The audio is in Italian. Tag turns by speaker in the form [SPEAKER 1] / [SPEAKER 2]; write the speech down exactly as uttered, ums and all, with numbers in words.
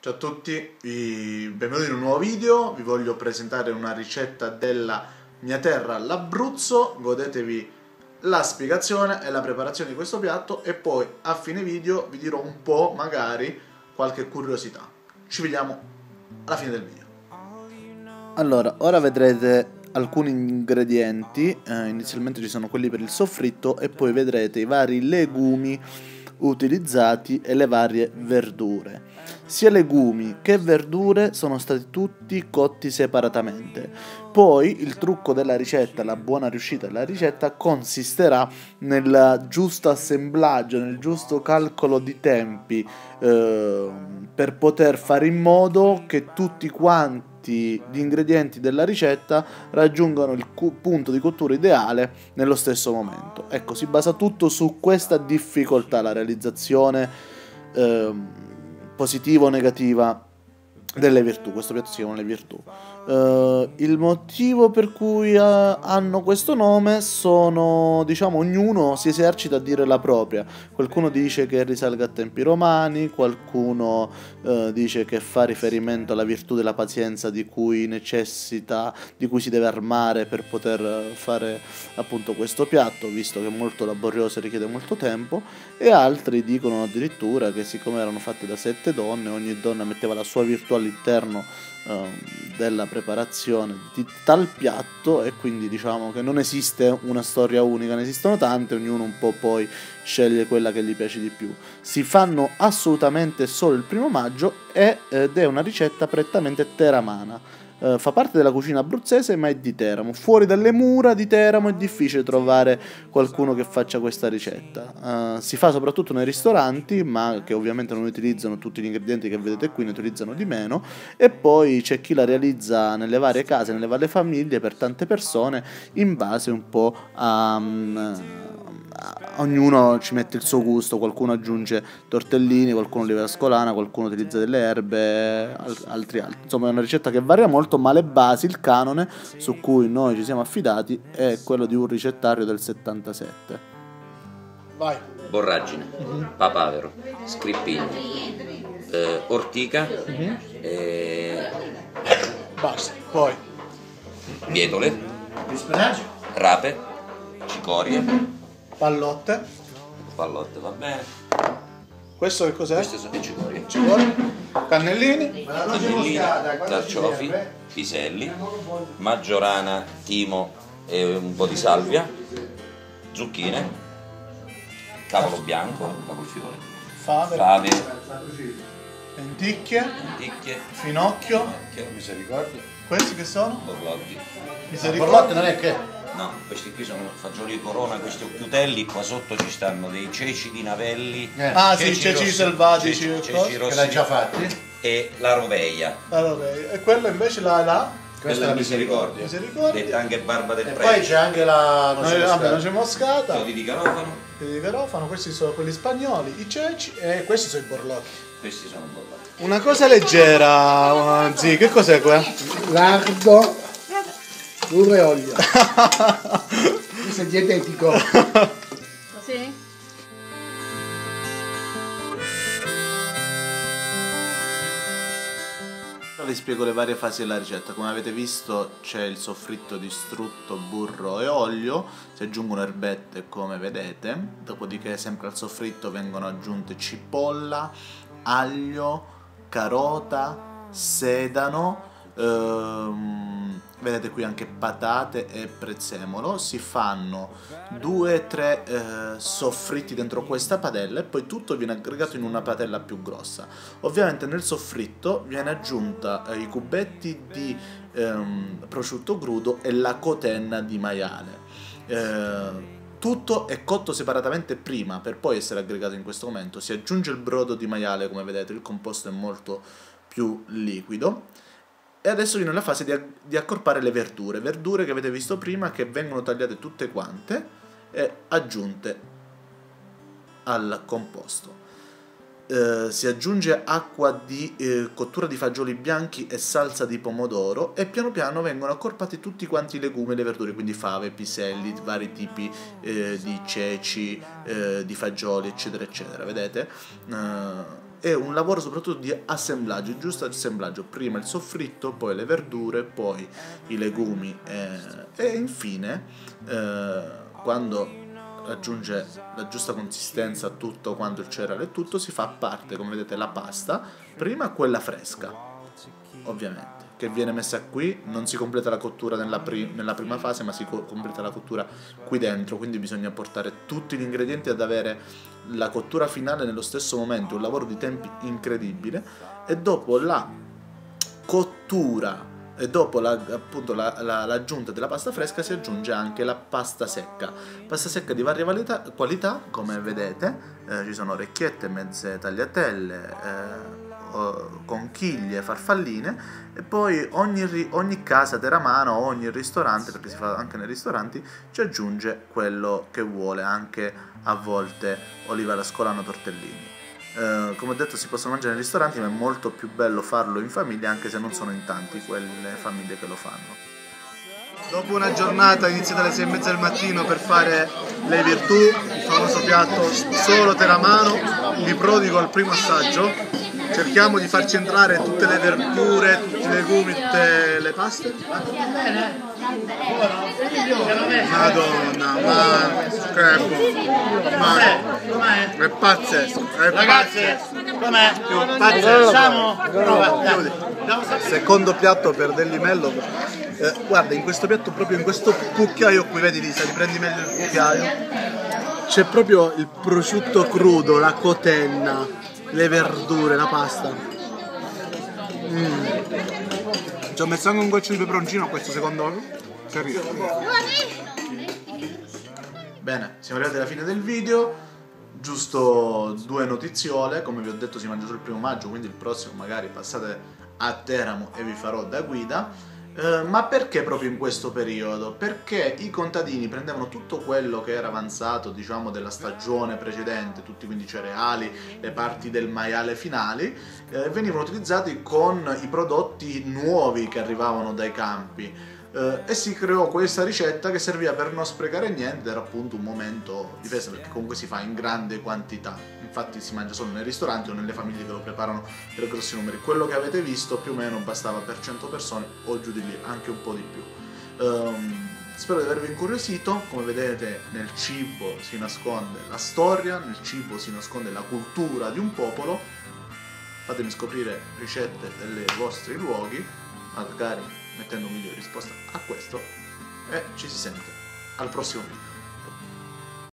[SPEAKER 1] Ciao a tutti, vi- benvenuti in un nuovo video. Vi voglio presentare una ricetta della mia terra, l'Abruzzo. Godetevi la spiegazione e la preparazione di questo piatto e poi a fine video vi dirò un po', magari, qualche curiosità. Ci vediamo alla fine del video.
[SPEAKER 2] Allora, ora vedrete alcuni ingredienti. Eh, inizialmente ci sono quelli per il soffritto e poi vedrete i vari legumi utilizzati e le varie verdure. Sia legumi che verdure sono stati tutti cotti separatamente. Poi il trucco della ricetta, la buona riuscita della ricetta consisterà nel giusto assemblaggio, nel giusto calcolo di tempi, eh, per poter fare in modo che tutti quanti gli ingredienti della ricetta raggiungano il cu- punto di cottura ideale nello stesso momento. Ecco, si basa tutto su questa difficoltà, la realizzazione eh, positiva o negativa delle virtù. Questo piatto si chiama le virtù. Uh, il motivo per cui uh, hanno questo nome sono, diciamo, ognuno si esercita a dire la propria. Qualcuno dice che risalga a tempi romani, qualcuno uh, dice che fa riferimento alla virtù della pazienza di cui necessita, di cui si deve armare per poter fare appunto questo piatto, visto che è molto laborioso e richiede molto tempo, e altri dicono addirittura che siccome erano fatte da sette donne, ogni donna metteva la sua virtù all'interno della preparazione di tal piatto, e quindi diciamo che non esiste una storia unica, ne esistono tante, ognuno un po' poi sceglie quella che gli piace di più. Si fanno assolutamente solo il primo maggio ed è una ricetta prettamente teramana. Uh, fa parte della cucina abruzzese, ma è di Teramo. Fuori dalle mura di Teramo è difficile trovare qualcuno che faccia questa ricetta. Uh, si fa soprattutto nei ristoranti, ma che ovviamente non utilizzano tutti gli ingredienti che vedete qui, ne utilizzano di meno. E poi c'è chi la realizza nelle varie case, nelle varie famiglie, per tante persone, in base un po' a... Um, ognuno ci mette il suo gusto, qualcuno aggiunge tortellini, qualcuno li scolana, qualcuno utilizza delle erbe, altri altri. Insomma è una ricetta che varia molto, ma le basi, il canone su cui noi ci siamo affidati è quello di un ricettario del settantasette.
[SPEAKER 1] Vai.
[SPEAKER 3] Borragine, uh-huh. Papavero, scrippini, eh, ortica, uh-huh. e...
[SPEAKER 1] basta. Poi
[SPEAKER 3] bietole, rape, cicorie, uh-huh.
[SPEAKER 1] pallotte.
[SPEAKER 3] Pallotte, va bene.
[SPEAKER 1] Questo che cos'è?
[SPEAKER 3] Queste sono le cicorie.
[SPEAKER 1] Cicorie. Cannellini.
[SPEAKER 3] Cannellini, carciofi, piselli, maggiorana, timo e un po' di salvia, zucchine, cavolo bianco, cavolfiore,
[SPEAKER 1] Fave.
[SPEAKER 3] fave,
[SPEAKER 1] lenticchie.
[SPEAKER 3] lenticchie,
[SPEAKER 1] Finocchio.
[SPEAKER 3] misericordia.
[SPEAKER 1] Questi che sono?
[SPEAKER 3] Borlotti.
[SPEAKER 1] Misericordia.
[SPEAKER 4] Borlotti non è che...
[SPEAKER 3] No, questi qui sono fagioli di corona, questi occhiutelli, qua sotto ci stanno dei ceci di navelli,
[SPEAKER 4] Eh.
[SPEAKER 1] Ah sì, ceci
[SPEAKER 3] rossi-
[SPEAKER 1] selvatici.
[SPEAKER 3] ceci,
[SPEAKER 1] e
[SPEAKER 3] ceci
[SPEAKER 1] cose.
[SPEAKER 4] che
[SPEAKER 3] rossi
[SPEAKER 4] l'hai già fatti?
[SPEAKER 3] e la roveglia.
[SPEAKER 1] Allora, e quello invece la, la
[SPEAKER 3] Questa è la misericordia,
[SPEAKER 1] misericordia.
[SPEAKER 3] detta anche barba del
[SPEAKER 4] E
[SPEAKER 3] prete.
[SPEAKER 4] poi c'è anche la
[SPEAKER 1] Noi, vabbè, noce
[SPEAKER 3] Chiodi
[SPEAKER 1] moscata,
[SPEAKER 3] di garofano,
[SPEAKER 1] di garofano, questi sono quelli spagnoli, i ceci, e questi sono i borlotti.
[SPEAKER 3] questi sono borlotti.
[SPEAKER 1] Una cosa leggera, uh, zii, che cos'è qua?
[SPEAKER 4] lardo, burro e olio. Questo è dietetico.
[SPEAKER 5] Sì?
[SPEAKER 2] Ora vi spiego le varie fasi della ricetta. Come avete visto c'è il soffritto di strutto, burro e olio, si aggiungono erbette come vedete, dopodiché sempre al soffritto vengono aggiunte cipolla, aglio, carota, sedano, ehm, vedete qui anche patate e prezzemolo. Si fanno due tre eh, soffritti dentro questa padella e poi tutto viene aggregato in una padella più grossa. Ovviamente nel soffritto viene aggiunta eh, i cubetti di ehm, prosciutto crudo e la cotenna di maiale. Eh, tutto è cotto separatamente prima per poi essere aggregato in questo momento. Si aggiunge il brodo di maiale, come vedete il composto è molto più liquido. E adesso viene la fase di, di accorpare le verdure, verdure che avete visto prima, che vengono tagliate tutte quante e aggiunte al composto. Eh, si aggiunge acqua di eh, cottura di fagioli bianchi e salsa di pomodoro e piano piano vengono accorpati tutti quanti i legumi e le verdure, quindi fave, piselli, vari tipi eh, di ceci, eh, di fagioli, eccetera eccetera, vedete? Eh, è un lavoro soprattutto di assemblaggio, giusto assemblaggio, prima il soffritto, poi le verdure, poi i legumi eh, e infine eh, quando raggiunge la giusta consistenza tutto quanto il cereale e tutto, si fa a parte, come vedete, la pasta, prima quella fresca ovviamente, che viene messa qui, non si completa la cottura nella, pri- nella prima fase, ma si co- completa la cottura qui dentro, quindi bisogna portare tutti gli ingredienti ad avere la cottura finale nello stesso momento, un lavoro di tempi incredibile. E dopo la cottura e dopo la, appunto la, la, l'aggiunta della pasta fresca si aggiunge anche la pasta secca, pasta secca di varia qualità, qualità come vedete, eh, ci sono orecchiette, mezze tagliatelle, eh, conchiglie, farfalline, e poi ogni, ogni casa teramana o ogni ristorante, perché si fa anche nei ristoranti, ci aggiunge quello che vuole, anche a volte oliva all'ascolano, tortellini. Uh, come ho detto, si possono mangiare nei ristoranti, ma è molto più bello farlo in famiglia, anche se non sono in tanti quelle famiglie che lo fanno. Dopo una giornata iniziata alle sei e mezza del mattino per fare le virtù, il famoso piatto solo teramano, mi prodigo al primo assaggio. Cerchiamo di farci entrare tutte le verdure, tutti i legumi, tutte le paste. Madonna, ma che buono, ma è pazzesco, è pazzesco.
[SPEAKER 6] Com'è?
[SPEAKER 2] Pazzesco. Secondo piatto per Del Limello. Eh, guarda, in questo piatto, proprio in questo cucchiaio qui, vedi Lisa, riprendi meglio il cucchiaio, c'è proprio il prosciutto crudo, la cotenna, le verdure, la pasta. Mm. Ci ho messo anche un goccio di peperoncino a questo secondo. Bene, siamo arrivati alla fine del video. Giusto due notiziole, come vi ho detto si mangia solo il primo maggio, quindi il prossimo magari passate a Teramo e vi farò da guida. Uh, ma perché proprio in questo periodo? Perché i contadini prendevano tutto quello che era avanzato, diciamo, della stagione precedente, tutti quindi i cereali, le parti del maiale finali, eh, venivano utilizzati con i prodotti nuovi che arrivavano dai campi. Uh, e si creò questa ricetta che serviva per non sprecare niente, era appunto un momento di festa, perché comunque si fa in grande quantità, infatti si mangia solo nei ristoranti o nelle famiglie che lo preparano per grossi numeri. Quello che avete visto più o meno bastava per cento persone o giù di lì, anche un po' di più. Um, spero di avervi incuriosito. Come vedete, nel cibo si nasconde la storia, nel cibo si nasconde la cultura di un popolo. Fatemi scoprire ricette dei vostri luoghi, magari mettendo un video di risposta a questo, e ci si sente al prossimo video.